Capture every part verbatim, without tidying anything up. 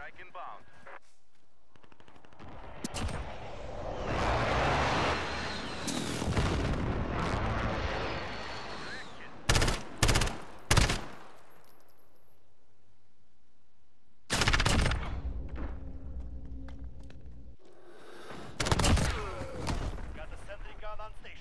Strike inbound. Got the sentry gun on station.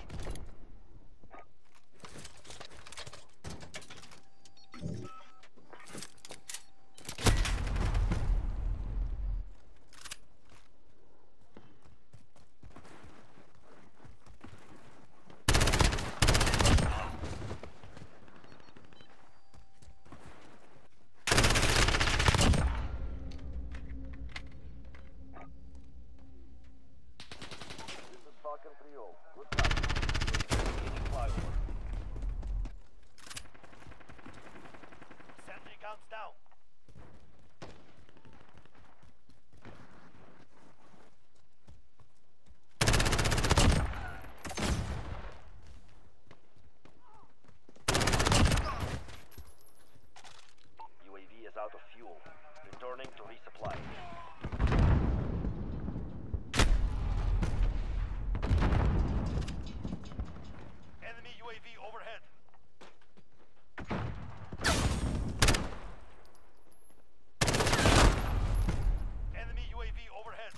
Falcon three oh. Good luck. Engaging flyover. Sentry guns down. U A V is out of fuel. Returning to resupply. Enemy U A V overhead. Enemy U A V overhead.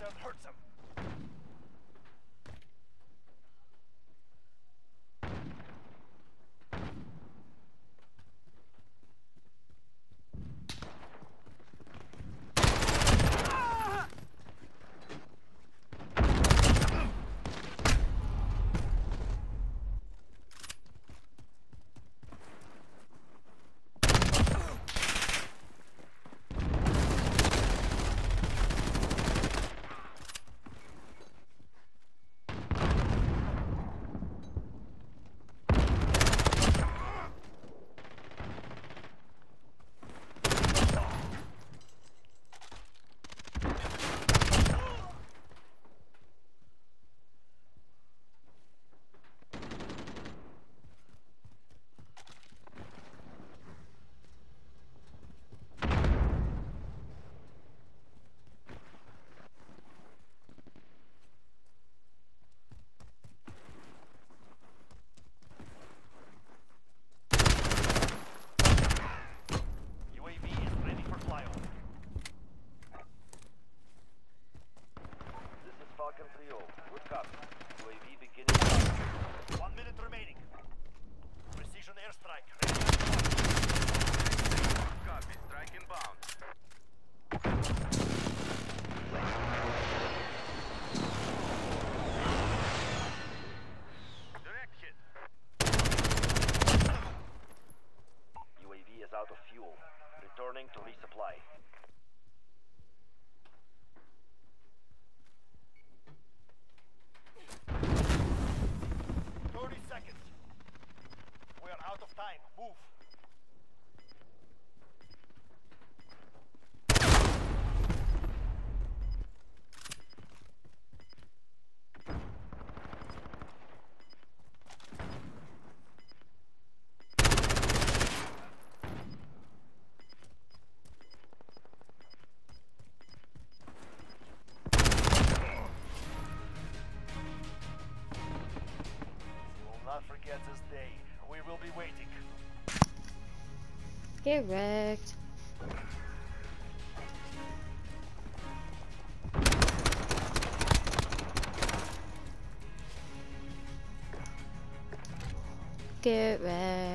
just hurts him. U A V is ready for flyover. This is Falcon three oh. Good copy. U A V beginning flight. One minute remaining. Precision airstrike. Ready. Copy. Strike inbound. Direct hit. U A V is out of fuel. Returning to resupply. thirty seconds. We are out of time. Move. Will not forget this day. We will be waiting. Get wrecked. Get wrecked.